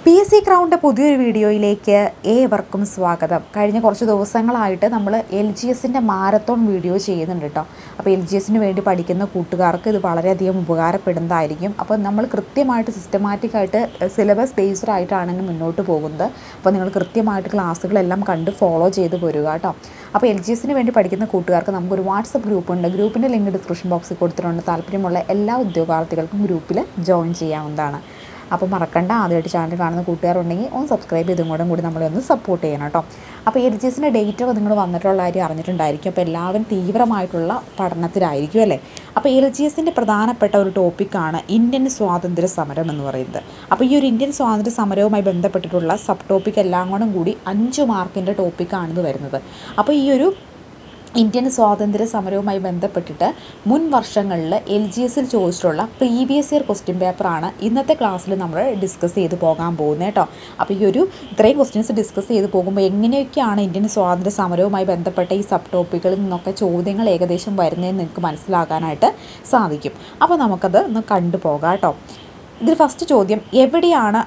PSC ക്രൗണിൻ്റെ പുതിയൊരു വീഡിയോയിലേക്ക് ഏവർക്കും സ്വാഗതം. കഴിഞ്ഞ കുറച്ച് ദിവസങ്ങളായിട്ട് നമ്മൾ LGSൻ്റെ മാരത്തോൺ വീഡിയോ ചെയ്യുന്നുണ്ട് കേട്ടോ. അപ്പോൾ LGSന് വേണ്ടി പഠിക്കുന്ന കൂട്ടുകാർക്ക് ഇത് വളരെയധികം ഉപകാരപ്പെടുന്നതായിരിക്കും. അപ്പോൾ നമ്മൾ കൃത്യമായിട്ട് സിസ്റ്റമാറ്റിക്കായിട്ട് സിലബസ് ബേസ്ഡ് ആയിട്ടാണ് മുന്നോട്ട് പോകുന്നത്. അപ്പോൾ നിങ്ങൾ കൃത്യമായിട്ട് ക്ലാസ്സുകളെല്ലാം കണ്ട് ഫോളോ ചെയ്ത് പോരുക കേട്ടോ. അപ്പോൾ LGSന് വേണ്ടി പഠിക്കുന്ന കൂട്ടുകാർക്ക് നമുക്കൊരു വാട്സപ്പ് ഗ്രൂപ്പുണ്ട്. ഗ്രൂപ്പിൻ്റെ ലിങ്ക് ഡിസ്ക്രിപ്ഷൻ ബോക്സിൽ കൊടുത്തിട്ടുണ്ട്. താല്പര്യമുള്ള എല്ലാ ഉദ്യോഗാർത്ഥികൾക്കും ഗ്രൂപ്പിൽ ജോയിൻ ചെയ്യാവുന്നതാണ്. അപ്പോൾ മറക്കണ്ട, ആദ്യമായിട്ട് ചാനൽ കാണുന്ന കൂട്ടുകാരുണ്ടെങ്കിൽ ഒന്ന് സബ്സ്ക്രൈബ് ചെയ്തും കൂടി നമ്മളെ ഒന്ന് സപ്പോർട്ട് ചെയ്യണം കേട്ടോ. അപ്പോൾ LGSൻ്റെ ഡേറ്റൊക്കെ നിങ്ങൾ വന്നിട്ടുള്ള കാര്യം അറിഞ്ഞിട്ടുണ്ടായിരിക്കും. അപ്പോൾ എല്ലാവരും തീവ്രമായിട്ടുള്ള പഠനത്തിലായിരിക്കും അല്ലേ. അപ്പോൾ LGSൻ്റെ പ്രധാനപ്പെട്ട ഒരു ടോപ്പിക്കാണ് ഇന്ത്യൻ സ്വാതന്ത്ര്യ സമരം എന്ന് പറയുന്നത്. അപ്പോൾ ഈ ഒരു ഇന്ത്യൻ സ്വാതന്ത്ര്യ സമരവുമായി ബന്ധപ്പെട്ടിട്ടുള്ള സബ് ടോപ്പിക് എല്ലാം കൂടി 5 മാർക്കിൻ്റെ ടോപ്പിക്കാണിത് വരുന്നത്. അപ്പോൾ ഈ ഒരു ഇന്ത്യൻ സ്വാതന്ത്ര്യ സമരവുമായി ബന്ധപ്പെട്ടിട്ട് മുൻ വർഷങ്ങളിൽ LGSൽ ചോദിച്ചിട്ടുള്ള പ്രീവിയസ് ഇയർ ക്വസ്റ്റ്യൻ പേപ്പറാണ് ഇന്നത്തെ ക്ലാസ്സിൽ നമ്മൾ ഡിസ്കസ് ചെയ്ത് പോകാൻ പോകുന്നത് കേട്ടോ. അപ്പോൾ ഈ ഒരു ഇത്രയും ക്വസ്റ്റ്യൻസ് ഡിസ്കസ് ചെയ്ത് പോകുമ്പോൾ എങ്ങനെയൊക്കെയാണ് ഇന്ത്യൻ സ്വാതന്ത്ര്യ സമരവുമായി ബന്ധപ്പെട്ട ഈ സബ് ടോപ്പിക്കുകളിൽ നിന്നൊക്കെ ചോദ്യങ്ങൾ ഏകദേശം വരുന്നതെന്ന് നിങ്ങൾക്ക് മനസ്സിലാക്കാനായിട്ട് സാധിക്കും. അപ്പോൾ നമുക്കത് ഒന്ന് കണ്ടുപോകാം കേട്ടോ. ഇതിൽ ഫസ്റ്റ് ചോദ്യം, എവിടെയാണ്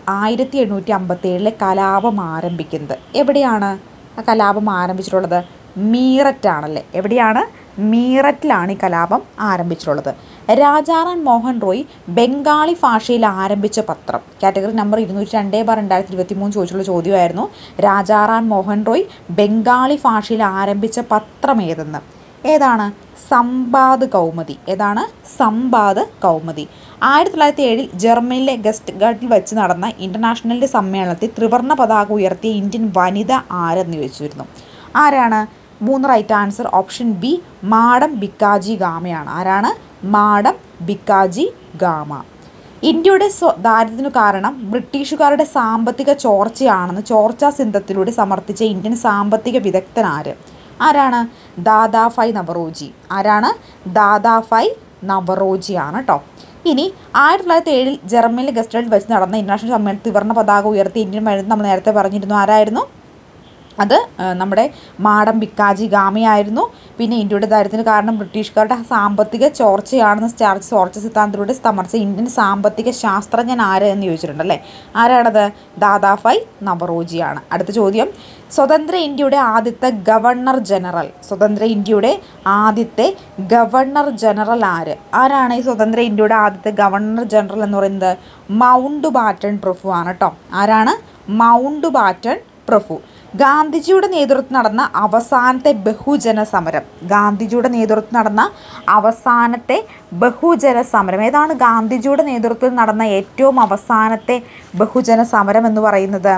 1857 കലാപം ആരംഭിക്കുന്നത്? എവിടെയാണ് ആ കലാപം ആരംഭിച്ചിട്ടുള്ളത്? മീററ്റാണല്ലേ. എവിടെയാണ്? മീററ്റിലാണ് ഈ കലാപം ആരംഭിച്ചിട്ടുള്ളത്. രാജാറാം മോഹൻ റോയ് ബംഗാളി ഭാഷയിൽ ആരംഭിച്ച പത്രം. കാറ്റഗറി നമ്പർ 202/2023 ചോദിച്ചുള്ള ചോദ്യമായിരുന്നു. രാജാറാം മോഹൻ റോയ് ബംഗാളി ഭാഷയിൽ ആരംഭിച്ച പത്രം ഏതാണ്? സംബാദ് കൗമുദി. ഏതാണ്? സംബാദ് കൗമുദി. 1907 ജർമ്മനിയിലെ ഗസ്റ്റ്ഗട്ടിൽ വെച്ച് നടന്ന ഇൻ്റർനാഷണലിൻ്റെ സമ്മേളനത്തിൽ ത്രിവർണ്ണ പതാക ഉയർത്തിയ ഇന്ത്യൻ വനിത ആരെന്ന് ചോദിച്ചിരുന്നു. ആരാണ്? 3 right answer. Option B, madam Bhikaji ഗാമയാണ്. ആരാണ്? മാഡം ഭിക്കാജി ഗാമ. ഇന്ത്യയുടെ ദാരിദ്ര്യത്തിനു കാരണം ബ്രിട്ടീഷുകാരുടെ സാമ്പത്തിക ചോർച്ചയാണെന്ന് ചോർച്ചാ സിന്ധത്തിലൂടെ സമർത്ഥിച്ച ഇന്ത്യൻ സാമ്പത്തിക വിദഗ്ധൻ ആരാണ്? ദാദാഭായ് നവറോജി. ആരാണ്? ദാദാഭായ് നവറോജിയാണ് കേട്ടോ. ഇനി 1907 ജർമ്മനിയിലെ ഗസ്റ്റ്ഗട്ടിൽ വെച്ച് നടന്ന ഇൻ്റർനാഷണൽ സമ്മേളനത്തിൽ ത്രിവർണ്ണ പതാക ഉയർത്തിയ ഇന്ത്യൻ വനിത നമ്മൾ നേരത്തെ പറഞ്ഞിരുന്നു. ആരായിരുന്നു? അത് നമ്മുടെ മാഡം ഭിക്കാജി ഗാമയായിരുന്നു. പിന്നെ ഇന്ത്യയുടെ ദാരിദ്ര്യത്തിന് കാരണം ബ്രിട്ടീഷുകാരുടെ സാമ്പത്തിക ചോർച്ചയാണെന്ന് ചോർച്ച സിദ്ധാന്തത്തിലൂടെ സമർത്ഥിച്ച ഇന്ത്യൻ സാമ്പത്തിക ശാസ്ത്രജ്ഞൻ എന്ന് ചോദിച്ചിട്ടുണ്ടല്ലേ. ആരാണത്? ദാദാഭായ് നവറോജിയാണ്. അടുത്ത ചോദ്യം, സ്വതന്ത്ര ഇന്ത്യയുടെ ആദ്യത്തെ ഗവർണർ ജനറൽ. സ്വതന്ത്ര ഇന്ത്യയുടെ ആദ്യത്തെ ഗവർണർ ജനറൽ ആരാണ് ഈ സ്വതന്ത്ര ഇന്ത്യയുടെ ആദ്യത്തെ ഗവർണർ ജനറൽ എന്ന് പറയുന്നത്? മൗണ്ട് ബാറ്റൺ പ്രഭു ആണ് കേട്ടോ. ആരാണ്? മൗണ്ട് ബാറ്റൺ പ്രഭു. ഗാന്ധിജിയുടെ നേതൃത്വത്തിൽ നടന്ന അവസാനത്തെ ബഹുജന സമരം. ഗാന്ധിജിയുടെ നേതൃത്വത്തിൽ നടന്ന അവസാനത്തെ ബഹുജന സമരം ഏതാണ്? ഗാന്ധിജിയുടെ നേതൃത്വത്തിൽ നടന്ന ഏറ്റവും അവസാനത്തെ ബഹുജന സമരം എന്ന് പറയുന്നത്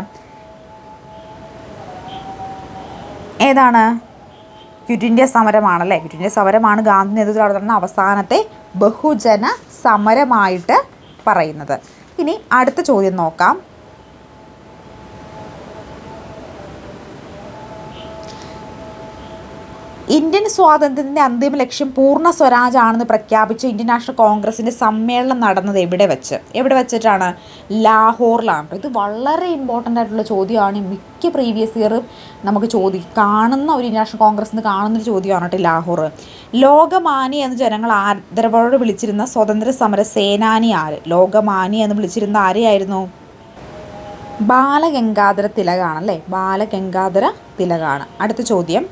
ഏതാണ്? ക്വിറ്റ് ഇന്ത്യ സമരമാണല്ലേ. ക്വിറ്റ് ഇന്ത്യ സമരമാണ് ഗാന്ധി നേതൃത്വത്തിൽ നടന്ന അവസാനത്തെ ബഹുജന സമരമായിട്ട് പറയുന്നത്. ഇനി അടുത്ത ചോദ്യം നോക്കാം. ഇന്ത്യൻ സ്വാതന്ത്ര്യത്തിൻ്റെ അന്തിമ ലക്ഷ്യം പൂർണ്ണ സ്വരാജ് ആണെന്ന് പ്രഖ്യാപിച്ച ഇന്ത്യൻ നാഷണൽ കോൺഗ്രസിൻ്റെ സമ്മേളനം നടന്നത് എവിടെ വെച്ചിട്ടാണ്? ലാഹോറിലാണ്. ഇത് വളരെ ഇമ്പോർട്ടൻ്റ് ആയിട്ടുള്ള ചോദ്യമാണ്. മിക്ക പ്രീവിയസ് ഇയറും നമുക്ക് കാണുന്ന ഒരു ഇന്ത്യൻ നാഷണൽ കോൺഗ്രസ് നിന്ന് കാണുന്നൊരു ചോദ്യമാണ് കേട്ടോ ലാഹോർ. ലോകമാന്യ എന്ന് ജനങ്ങൾ ആദരവോടെ വിളിച്ചിരുന്ന സ്വതന്ത്ര സമര സേനാനി ലോകമാന്യ എന്ന് വിളിച്ചിരുന്ന ആരെയായിരുന്നു? ബാലഗംഗാധര തിലകാണല്ലേ. ബാലഗംഗാധര തിലകാണ്. അടുത്ത ചോദ്യം,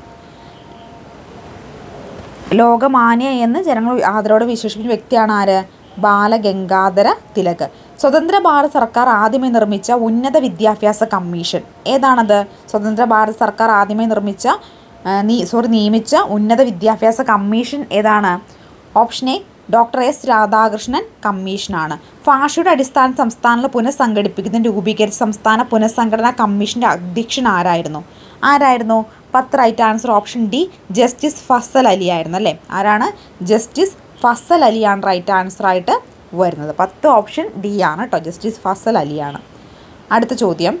ലോകമാന്യ എന്ന് ജനങ്ങൾ ആദരവോടെ വിശേഷിപ്പിച്ച വ്യക്തിയാണ് ബാലഗംഗാധര തിലക്. സ്വതന്ത്ര ഭാരത് സർക്കാർ ആദ്യമായി നിർമ്മിച്ച ഉന്നത വിദ്യാഭ്യാസ കമ്മീഷൻ ഏതാണത്? സ്വതന്ത്ര ഭാരത് സർക്കാർ ആദ്യമായി നിയമിച്ച ഉന്നത വിദ്യാഭ്യാസ കമ്മീഷൻ ഏതാണ്? Option A, doctor S Radhakrishnan കമ്മീഷനാണ്. ഭാഷയുടെ അടിസ്ഥാന സംസ്ഥാനങ്ങൾ പുനഃസംഘടിപ്പിക്കുന്നതിന് രൂപീകരിച്ച സംസ്ഥാന പുനഃസംഘടനാ കമ്മീഷൻ്റെ അധ്യക്ഷൻ ആരായിരുന്നു? 10 right answer. Option D, justice Fazal Ali ആയിരുന്നു അല്ലേ. ആരാണ്? ജസ്റ്റിസ് ഫസൽ അലിയാണ് റൈറ്റ് ആൻസർ ആയിട്ട് വരുന്നത്. 10 ഓപ്ഷൻ ഡി ആണ് കേട്ടോ. ജസ്റ്റിസ് ഫസൽ അലിയാണ്. അടുത്ത ചോദ്യം,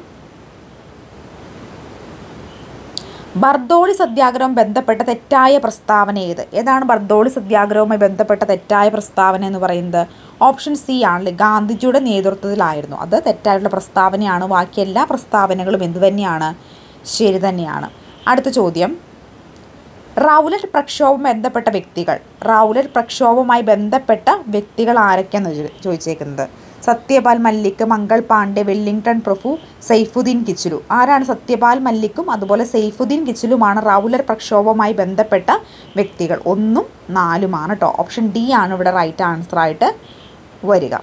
ബർദോളി സത്യാഗ്രഹം ബന്ധപ്പെട്ട തെറ്റായ പ്രസ്താവന ഏതാണ് ബർദോളി സത്യാഗ്രഹവുമായി ബന്ധപ്പെട്ട തെറ്റായ പ്രസ്താവന എന്ന് പറയുന്നത്? ഓപ്ഷൻ സി ആണല്ലേ. ഗാന്ധിജിയുടെ നേതൃത്വത്തിലായിരുന്നു. അത് തെറ്റായിട്ടുള്ള പ്രസ്താവനയാണ്. ബാക്കി എല്ലാ പ്രസ്താവനകളും എന്തു തന്നെയാണ്? ശരി തന്നെയാണ്. അടുത്ത ചോദ്യം, റൗലറ്റ് പ്രക്ഷോഭവുമായി ബന്ധപ്പെട്ട വ്യക്തികൾ ആരൊക്കെയാണെന്ന് ചോദിച്ചേക്കുന്നത്. സത്യപാൽ മല്ലിക്, മംഗൾ പാണ്ഡെ, വെല്ലിംഗ്ടൺ പ്രഭു, സൈഫുദ്ദീൻ കിച്ചിലു. ആരാണ് സത്യപാൽ മല്ലിക്കും അതുപോലെ സൈഫുദ്ദീൻ കിച്ചിലുമാണ് റൗലറ്റ് പ്രക്ഷോഭവുമായി ബന്ധപ്പെട്ട വ്യക്തികൾ. 1ഉം 4ഉമാണ് കേട്ടോ. ഓപ്ഷൻ ഡി ആണ് ഇവിടെ റൈറ്റ് ആൻസർ ആയിട്ട് വരിക.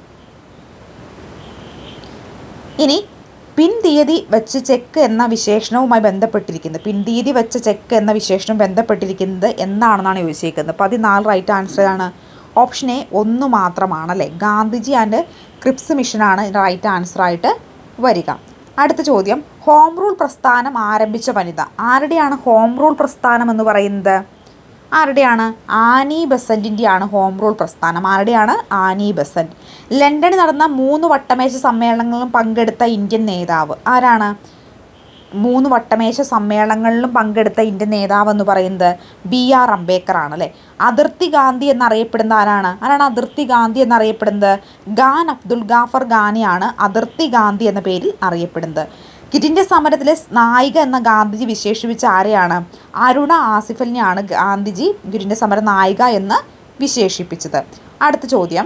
ഇനി പിൻതീയതി വെച്ച് ചെക്ക് എന്ന വിശേഷണവുമായി ബന്ധപ്പെട്ടിരിക്കുന്നത്, പിൻതീയതി വെച്ച ചെക്ക് എന്ന വിശേഷണം ബന്ധപ്പെട്ടിരിക്കുന്നത് എന്താണെന്നാണ് ചോദിച്ചിരിക്കുന്നത്. 14 റൈറ്റ് ആൻസർ ആണ്. ഓപ്ഷൻ എ 1 മാത്രമാണല്ലേ. ഗാന്ധിജി ആൻഡ് ക്രിപ്സ് മിഷനാണ് റൈറ്റ് ആൻസർ ആയിട്ട് വരിക. അടുത്ത ചോദ്യം, ഹോം റൂൾ പ്രസ്ഥാനം ആരംഭിച്ച വനിത. ആരുടെയാണ് ഹോം റൂൾ പ്രസ്ഥാനം എന്ന് പറയുന്നത്? ആരുടെയാണ്? ആനി ബസന്റിൻ്റെയാണ് ഹോം റൂൾ പ്രസ്ഥാനം. ആരുടെയാണ്? Annie Besant. ലണ്ടനിൽ നടന്ന 3 വട്ടമേശ സമ്മേളനങ്ങളിലും പങ്കെടുത്ത ഇന്ത്യൻ നേതാവ് ആരാണ്? 3 വട്ടമേശ സമ്മേളനങ്ങളിലും പങ്കെടുത്ത ഇന്ത്യൻ നേതാവ് എന്ന് പറയുന്നത് BR അംബേദ്കർ ആണ് അല്ലേ. അതിർത്തി ഗാന്ധി എന്നറിയപ്പെടുന്ന ആരാണ്? അതിർത്തി ഗാന്ധി എന്നറിയപ്പെടുന്നത്? ഖാൻ അബ്ദുൽ ഗാഫർ ഖാനെയാണ് അതിർത്തി ഗാന്ധി എന്ന പേരിൽ അറിയപ്പെടുന്നത്. ക്വിറ്റ് ഇന്ത്യ സമരത്തിലെ നായിക എന്ന ഗാന്ധിജി വിശേഷിപ്പിച്ച ആരെയാണ്? അരുണ ആസിഫലിനെയാണ് ഗാന്ധിജി ക്വിറ്റ് ഇന്ത്യ സമര നായിക എന്ന് വിശേഷിപ്പിച്ചത്. അടുത്ത ചോദ്യം,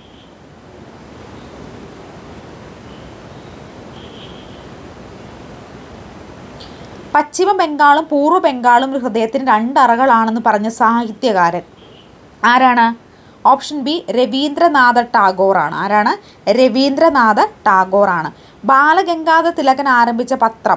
പശ്ചിമ ബംഗാളും പൂർവ്വ ബംഗാളും ഹൃദയത്തിന് 2 അറകളാണെന്ന് പറഞ്ഞ സാഹിത്യകാരൻ ആരാണ്? ഓപ്ഷൻ ബി രവീന്ദ്രനാഥ ടാഗോർ ആണ്. ആരാണ്? രവീന്ദ്രനാഥ ടാഗോർ ആണ്. ബാലഗംഗാധര തിലകൻ ആരംഭിച്ച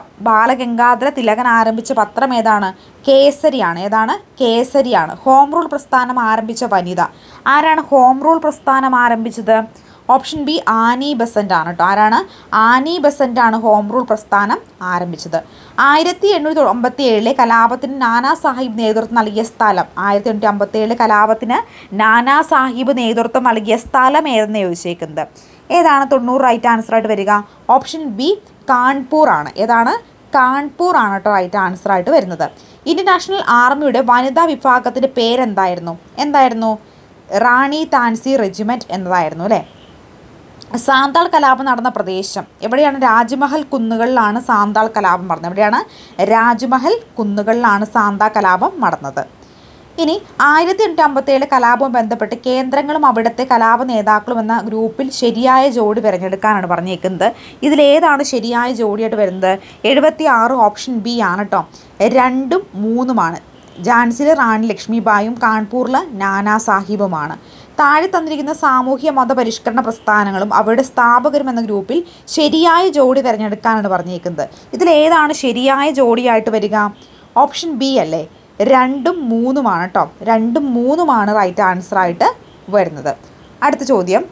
പത്രം ഏതാണ്? കേസരിയാണ്. ഏതാണ്? കേസരിയാണ്. ഹോം റൂൾ പ്രസ്ഥാനം ആരംഭിച്ച വനിത ആരാണ്? ഹോം റൂൾ പ്രസ്ഥാനം ആരംഭിച്ചത്? ഓപ്ഷൻ ബി ആനി ബസന്റ് ആണ് കേട്ടോ. ആരാണ്? ആനി ബസന്റ് ആണ് ഹോം റൂൾ പ്രസ്ഥാനം ആരംഭിച്ചത്. 1857 കലാപത്തിന് നാനാ സാഹിബ് നേതൃത്വം നൽകിയ സ്ഥലം. 1857 കലാപത്തിന് നാനാ സാഹിബ് നേതൃത്വം നൽകിയ സ്ഥലം ഏതെന്ന് ചോദിച്ചേക്കുന്നത്. ഏതാണ് 90 റൈറ്റ് ആൻസർ ആയിട്ട് വരിക? ഓപ്ഷൻ ബി കാൺപൂർ ആണ്. ഏതാണ്? കാൺപൂർ ആണ് കേട്ടോ റൈറ്റ് ആൻസർ ആയിട്ട് വരുന്നത്. ഇന്ത്യൻ നാഷണൽ ആർമിയുടെ വനിതാ വിഭാഗത്തിൻ്റെ എന്തായിരുന്നു? റാണി താൻസി റെജിമെൻറ്റ് എന്നതായിരുന്നു അല്ലേ. സാന്താൾ കലാപം നടന്ന പ്രദേശം എവിടെയാണ്? രാജ്മഹൽ കുന്നുകളിലാണ് സാന്താൾ കലാപം നടന്നത്. എവിടെയാണ്? രാജ്മഹൽ കുന്നുകളിലാണ് സാന്താൾ കലാപം നടന്നത്. ഇനി 1857 കലാപവുമായി ബന്ധപ്പെട്ട് കേന്ദ്രങ്ങളും അവിടുത്തെ കലാപ നേതാക്കളും എന്ന ഗ്രൂപ്പിൽ ശരിയായ ജോഡി തിരഞ്ഞെടുക്കാനാണ് പറഞ്ഞേക്കുന്നത്. ഇതിലേതാണ് ശരിയായ ജോഡിയായിട്ട് വരുന്നത്? 76 ഓപ്ഷൻ ബി ആണ് കേട്ടോ. 2ഉം 3ഉമാണ്. ഝാൻസിയിലെ റാണി ലക്ഷ്മിബായും കാൺപൂരിലെ നാനാ സാഹിബുമാണ്. താഴെ തന്നിരിക്കുന്ന സാമൂഹ്യ മതപരിഷ്കരണ പ്രസ്ഥാനങ്ങളും അവരുടെ സ്ഥാപകരും എന്ന ഗ്രൂപ്പിൽ ശരിയായ ജോഡി തിരഞ്ഞെടുക്കാനാണ് പറഞ്ഞേക്കുന്നത്. ഇതിലേതാണ് ശരിയായ ജോഡിയായിട്ട് വരിക? ഓപ്ഷൻ ബി അല്ലേ. 2ഉം 3ഉമാണ് കേട്ടോ. 2ഉം 3ഉമാണ് റൈറ്റ് ആൻസർ ആയിട്ട് വരുന്നത്. അടുത്ത ചോദ്യം,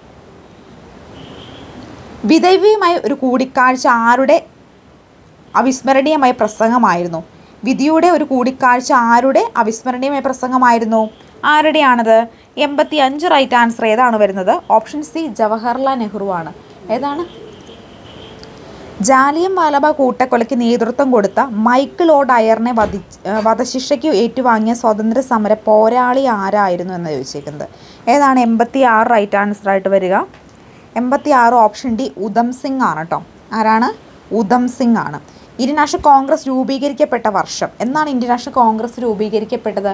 വിധവയുമായി ഒരു കൂടിക്കാഴ്ച ആരുടെ അവിസ്മരണീയമായ പ്രസംഗമായിരുന്നു? വിധിയുടെ ഒരു കൂടിക്കാഴ്ച ആരുടെ അവിസ്മരണീയമായ പ്രസംഗമായിരുന്നു? ആരുടെയാണത്? 85 റൈറ്റ് ആൻസർ ഏതാണ് വരുന്നത്? ഓപ്ഷൻ സി ജവഹർലാൽ നെഹ്റു ആണ്. ഏതാണ്? ജാലിയൻ വാലാബാഗ് കൂട്ടക്കൊലയ്ക്ക് നേതൃത്വം കൊടുത്ത മൈക്കിൾ ഒ ഡയറിനെ വധശിക്ഷയ്ക്ക് ഏറ്റുവാങ്ങിയ സ്വാതന്ത്ര്യ സമര പോരാളി ആരായിരുന്നു എന്ന് ചോദിച്ചേക്കുന്നത്. ഏതാണ് 86 റൈറ്റ് ആൻസർ ആയിട്ട് വരിക? 86 ഓപ്ഷൻ ഡി ഉധം സിംഗ് ആണ് കേട്ടോ. ആരാണ്? ഉധം സിംഗ് ആണ്. ഇന്ത്യൻ നാഷണൽ കോൺഗ്രസ് രൂപീകരിക്കപ്പെട്ട വർഷം എന്നാണ് ഇന്ത്യൻ നാഷണൽ കോൺഗ്രസ് രൂപീകരിക്കപ്പെട്ടത്?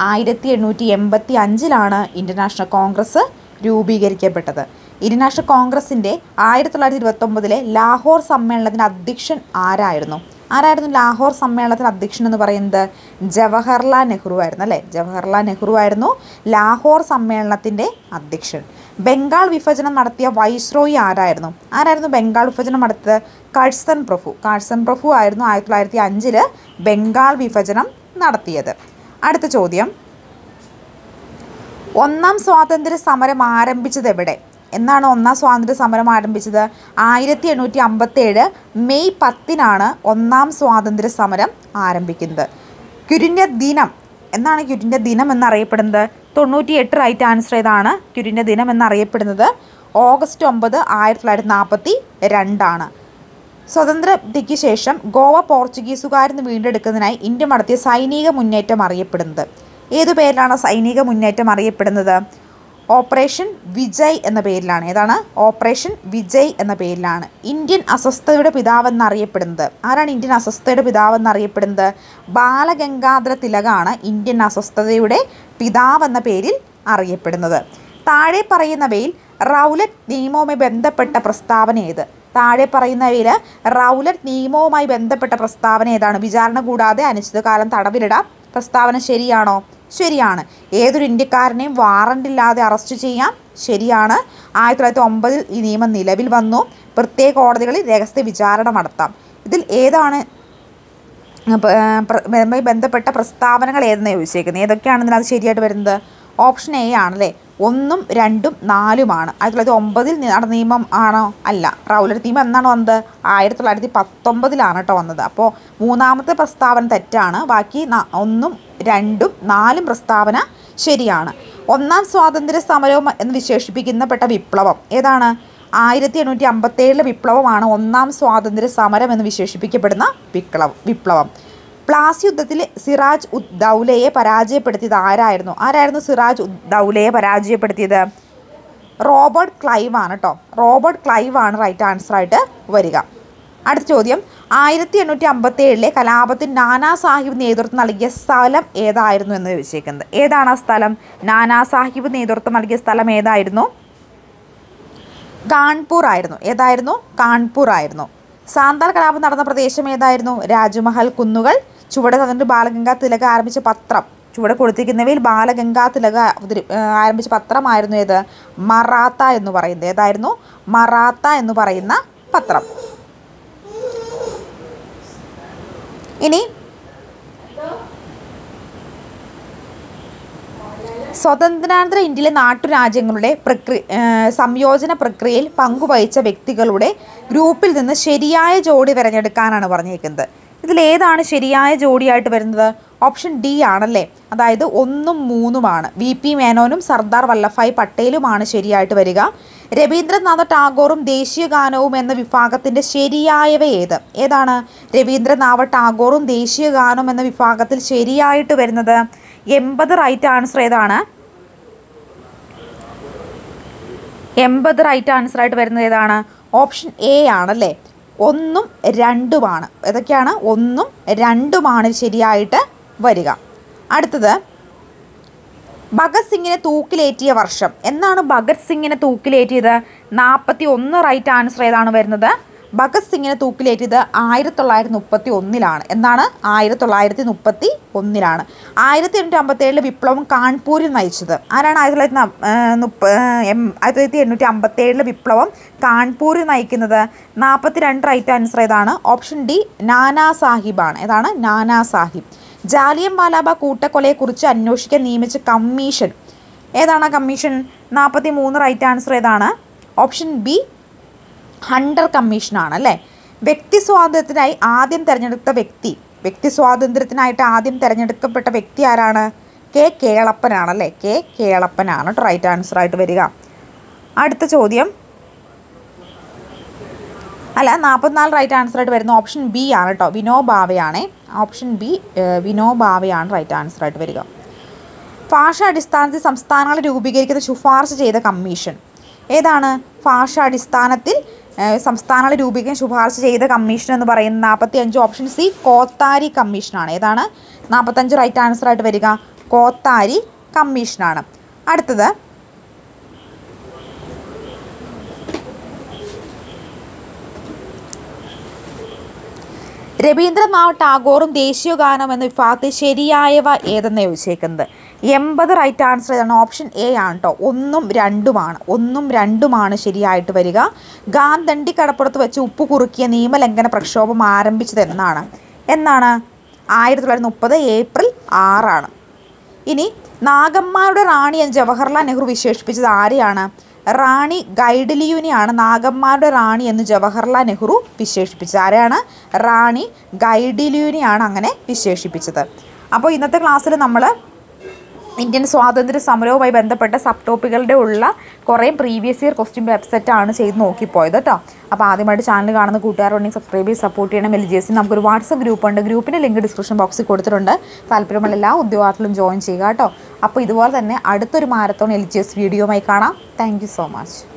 1885 ഇന്ത്യൻ നാഷണൽ കോൺഗ്രസ് രൂപീകരിക്കപ്പെട്ടത്. ഇന്ത്യൻ നാഷണൽ കോൺഗ്രസിൻ്റെ 1929 ലാഹോർ സമ്മേളനത്തിൻ്റെ അധ്യക്ഷൻ ആരായിരുന്നു? ലാഹോർ സമ്മേളനത്തിന് അധ്യക്ഷൻ എന്ന് പറയുന്നത്? ജവഹർലാൽ നെഹ്റു ആയിരുന്നു അല്ലേ. ജവഹർലാൽ നെഹ്റു ആയിരുന്നു ലാഹോർ സമ്മേളനത്തിൻ്റെ അധ്യക്ഷൻ. ബംഗാൾ വിഭജനം നടത്തിയ വൈസ്രോയി ആരായിരുന്നു ബംഗാൾ വിഭജനം നടത്തിയത്? കഴ്സൺ പ്രഭു ആയിരുന്നു 1905 ബംഗാൾ വിഭജനം നടത്തിയത്. അടുത്ത ചോദ്യം, 1ാം സ്വാതന്ത്ര്യ സമരം ആരംഭിച്ചത് എവിടെ? എന്നാണ് 1ാം സ്വാതന്ത്ര്യ സമരം ആരംഭിച്ചത്? 1857 മെയ് 10 1ാം സ്വാതന്ത്ര്യ സമരം ആരംഭിക്കുന്നത്. ക്വിറ്റ് ഇന്ത്യ ദിനം എന്നാണ് ക്വിറ്റ് ഇന്ത്യ ദിനം എന്നറിയപ്പെടുന്നത്? 98 റൈറ്റ് ആൻസർ ഏതാണ്? ക്വിറ്റ് ഇന്ത്യ ദിനം എന്നറിയപ്പെടുന്നത് ഓഗസ്റ്റ് 9 1942. സ്വതന്ത്രതയ്ക്ക് ശേഷം ഗോവ പോർച്ചുഗീസുകാരിൽ നിന്ന് വീണ്ടെടുക്കുന്നതിനായി ഇന്ത്യ നടത്തിയ സൈനിക മുന്നേറ്റം അറിയപ്പെടുന്നത് ഏതു പേരിലാണ്? സൈനിക മുന്നേറ്റം അറിയപ്പെടുന്നത് ഓപ്പറേഷൻ വിജയ് എന്ന പേരിലാണ്. ഏതാണ്? ഓപ്പറേഷൻ വിജയ് എന്ന പേരിലാണ്. ഇന്ത്യൻ അസ്വസ്ഥതയുടെ പിതാവെന്നറിയപ്പെടുന്നത് ആരാണ്? ഇന്ത്യൻ അസ്വസ്ഥതയുടെ പിതാവെന്നറിയപ്പെടുന്നത് ബാലഗംഗാധര തിലകാണ് ഇന്ത്യൻ അസ്വസ്ഥതയുടെ പിതാവെന്ന പേരിൽ അറിയപ്പെടുന്നത്. താഴെ പറയുന്നവയിൽ റൗലറ്റ് നിയമവുമായി ബന്ധപ്പെട്ട പ്രസ്താവന ഏത്? താഴെ പറയുന്നവയിൽ റൗലറ്റ് നിയമവുമായി ബന്ധപ്പെട്ട പ്രസ്താവന ഏതാണ്? വിചാരണ കൂടാതെ അനിശ്ചിതകാലം തടവിലിടാം പ്രസ്താവന ശരിയാണോ? ശരിയാണ്. ഏതൊരു ഇന്ത്യക്കാരനെയും വാറണ്ടില്ലാതെ അറസ്റ്റ് ചെയ്യാം. ശരിയാണ്. 1909 ഈ നിയമം നിലവിൽ വന്നു. പ്രത്യേക കോടതികളിൽ രഹസ്യ വിചാരണ നടത്താം. ഇതിൽ ഏതാണ് ബന്ധപ്പെട്ട പ്രസ്താവനകൾ ഏതെന്ന് ചോദിച്ചേക്കുന്നത്? ഏതൊക്കെയാണ് ഇതിനകത്ത് ശരിയായിട്ട് വരുന്നത്? ഓപ്ഷൻ എ ആണല്ലേ. 1, 2, 4 1909 നടന്ന നിയമം ആണോ? അല്ല. റൗലറ്റ് നിയമം എന്നാണ് വന്നത്? 1919 കേട്ടോ വന്നത്. അപ്പോൾ മൂന്നാമത്തെ പ്രസ്താവന തെറ്റാണ്. ബാക്കി 1, 2, 4 പ്രസ്താവന ശരിയാണ്. ഒന്നാം സ്വാതന്ത്ര്യ സമരവും എന്ന് വിശേഷിപ്പിക്കപ്പെട്ട വിപ്ലവം ഏതാണ്? 1857 വിപ്ലവമാണ് ഒന്നാം സ്വാതന്ത്ര്യ സമരം എന്ന് വിശേഷിപ്പിക്കപ്പെടുന്ന വിപ്ലവം. പ്ലാസി യുദ്ധത്തിൽ സിറാജ് ഉദ് ദൗലയെ പരാജയപ്പെടുത്തിയത് ആരായിരുന്നു? സിറാജ് ഉദ് ദൗലയെ പരാജയപ്പെടുത്തിയത്? റോബർട്ട് ക്ലൈവ് ആണ് കേട്ടോ. റോബർട്ട് ക്ലൈവ് ആണ് റൈറ്റ് ആൻസർ ആയിട്ട് വരിക. അടുത്ത ചോദ്യം, 1857 കലാപത്തിന് നാനാ സാഹിബ് നേതൃത്വം നൽകിയ സ്ഥലം ഏതായിരുന്നു എന്ന് ചോദിച്ചേക്കുന്നത്? ഏതാണ് ആ സ്ഥലം? നാനാ സാഹിബ് നേതൃത്വം നൽകിയ സ്ഥലം ഏതായിരുന്നു? കാൺപൂർ ആയിരുന്നു. ഏതായിരുന്നു? കാൺപൂർ ആയിരുന്നു. സാന്താൾ കലാപം നടന്ന പ്രദേശം ഏതായിരുന്നു? രാജ്മഹൽ കുന്നുകൾ. ചുവടെ തന്നിട്ട് ബാലഗംഗാ തിലക ആരംഭിച്ച പത്രം. ചുവടെ കൊടുത്തിരിക്കുന്നവയിൽ ബാലഗംഗാ തിലക ആരംഭിച്ച പത്രമായിരുന്നു ഏത്? മറാത്ത എന്ന് പറയുന്നത്. ഏതായിരുന്നു? മറാത്ത എന്ന് പറയുന്ന പത്രം. ഇനി സ്വതന്ത്രാനന്തര ഇന്ത്യയിലെ നാട്ടുരാജ്യങ്ങളുടെ സംയോജന പ്രക്രിയയിൽ പങ്കുവഹിച്ച വ്യക്തികളുടെ ഗ്രൂപ്പിൽ നിന്ന് ശരിയായ ജോഡി തിരഞ്ഞെടുക്കാനാണ് പറഞ്ഞിരിക്കുന്നത്. ഇതിലേതാണ് ശരിയായ ജോഡിയായിട്ട് വരുന്നത്? ഓപ്ഷൻ ഡി ആണല്ലേ. അതായത് 1ഉം 3ഉമാണ്. VP മേനോനും സർദാർ വല്ലഭായ് പട്ടേലുമാണ് ശരിയായിട്ട് വരിക. രവീന്ദ്രനാഥ ടാഗോറും ദേശീയ ഗാനവും എന്ന വിഭാഗത്തിൻ്റെ ശരിയായവ ഏത്? ഏതാണ്? രവീന്ദ്രനാഥ ടാഗോറും ദേശീയ ഗാനം എന്ന വിഭാഗത്തിൽ ശരിയായിട്ട് വരുന്നത് 80 റൈറ്റ് ആൻസർ ഏതാണ്? 80 റൈറ്റ് ആൻസർ ആയിട്ട് വരുന്നത് ഏതാണ്? ഓപ്ഷൻ എ ആണല്ലേ. 1ഉം 2ഉമാണ്. ഏതൊക്കെയാണ്? 1ഉം 2ഉമാണ് ശരിയായിട്ട് വരിക. അടുത്തത്, ഭഗത് സിംഗിനെ തൂക്കിലേറ്റിയ വർഷം എന്നാണ്? ഭഗത് സിംഗിനെ തൂക്കിലേറ്റിയത് 41 റൈറ്റ് ആൻസർ ഏതാണ് വരുന്നത്? ഭഗത് സിംഗിനെ തൂക്കിലേറ്റിയത് 1931 എന്നാണ്? 1931. 1857 വിപ്ലവം കാൺപൂരിൽ നയിച്ചത് ആരാണ്? 1857 വിപ്ലവം കാൺപൂരിൽ നയിക്കുന്നത് 42 റൈറ്റ് ആൻസർ ഏതാണ്? ഓപ്ഷൻ ഡി നാനാ സാഹിബാണ്. ഏതാണ്? നാനാ സാഹിബ്. ജാലിയൻ വാലാബാഗ് കൂട്ടക്കൊലയെക്കുറിച്ച് അന്വേഷിക്കാൻ നിയമിച്ച കമ്മീഷൻ ഏതാണ്? കമ്മീഷൻ 43 റൈറ്റ് ആൻസർ ഏതാണ്? ഓപ്ഷൻ ബി ഹണ്ടർ കമ്മീഷനാണ് അല്ലേ. വ്യക്തി സ്വാതന്ത്ര്യത്തിനായി ആദ്യം തിരഞ്ഞെടുക്കപ്പെട്ട വ്യക്തി ആരാണ്? കെ കേളപ്പനാണല്ലേ. കെ കേളപ്പനാണ് റൈറ്റ് ആൻസർ ആയിട്ട് വരിക. അടുത്ത ചോദ്യം, അല്ല 44 റൈറ്റ് ആൻസർ ആയിട്ട് വരുന്ന ഓപ്ഷൻ ബി ആണ് കേട്ടോ. വിനോബാവയാണ്. ഓപ്ഷൻ ബി വിനോബാവയാണ് റൈറ്റ് ആൻസർ ആയിട്ട് വരിക. ഭാഷാടിസ്ഥാനത്തിൽ സംസ്ഥാനങ്ങളെ രൂപീകരിക്കുന്ന ശുപാർശ ചെയ്ത കമ്മീഷൻ ഏതാണ്? ഭാഷാടിസ്ഥാനത്തിൽ സംസ്ഥാനങ്ങളെ രൂപീകരിക്കാൻ ശുപാർശ ചെയ്ത കമ്മീഷൻ എന്ന് പറയുന്നത് 45 ഓപ്ഷൻ സി കോത്താരി കമ്മീഷനാണ്. ഏതാണ്? 45 റൈറ്റ് ആൻസർ ആയിട്ട് വരിക കോത്താരി കമ്മീഷനാണ്. അടുത്തത്, രവീന്ദ്രനാഥ് ടാഗോറും ദേശീയ ഗാനം എന്ന വിഭാഗത്തിൽ ശരിയായവ ഏതെന്ന് ചോദിച്ചേക്കുന്നത്? 80 റൈറ്റ് ആൻസർ ഏതാണ്? ഓപ്ഷൻ എ ആണ് കേട്ടോ. 1ഉം 2ഉമാണ്. 1ഉം 2ഉമാണ് ശരിയായിട്ട് വരിക. ഗാന്ധി കടപ്പുറത്ത് വെച്ച് ഉപ്പ് കുറുക്കിയ നിയമലംഘന പ്രക്ഷോഭം ആരംഭിച്ചത് എന്നാണ്? 1930 ഏപ്രിൽ 6. ഇനി നാഗന്മാരുടെ റാണി എന്ന് ജവഹർലാൽ നെഹ്റു വിശേഷിപ്പിച്ചത് ആരെയാണ്? റാണി ഗൈഡിലിയുവിനെയാണ് നാഗന്മാരുടെ റാണി എന്ന് ജവഹർലാൽ നെഹ്റു വിശേഷിപ്പിച്ചത്. ആരെയാണ്? റാണി ഗൈഡിലിയുവിനെയാണ് അങ്ങനെ വിശേഷിപ്പിച്ചത്. അപ്പോൾ ഇന്നത്തെ ക്ലാസ്സിൽ നമ്മൾ ഇന്ത്യൻ സ്വാതന്ത്ര്യ സമരവുമായി ബന്ധപ്പെട്ട സബ് ടോപ്പിക്കുകളുടെ ഉള്ള കുറേ പ്രീവിയസ് ഇയർ ക്വസ്റ്റ്യൻ വെബ്സൈറ്റാണ് ചെയ്ത് നോക്കിപ്പോയത് കേട്ടോ. അപ്പോൾ ആദ്യമായിട്ട് ചാനൽ കാണുന്ന കൂട്ടുകാരുണ്ടെങ്കിൽ സബ്സ്ക്രൈബ് ചെയ്ത് സപ്പോർട്ട് ചെയ്യണം. LGS നമുക്കൊരു വാട്സപ്പ് ഗ്രൂപ്പുണ്ട്. ഗ്രൂപ്പിൻ്റെ ലിങ്ക് ഡിസ്ക്രിപ്ഷൻ ബോക്സിൽ കൊടുത്തിട്ടുണ്ട്. താല്പര്യമുള്ള എല്ലാ ഉദ്യോഗാർത്ഥികളും ജോയിൻ ചെയ്യുക കേട്ടോ. അപ്പോൾ ഇതുപോലെ തന്നെ അടുത്തൊരു മാരത്തോൺ LGS വീഡിയോയുമായി കാണാം. Thank you so much.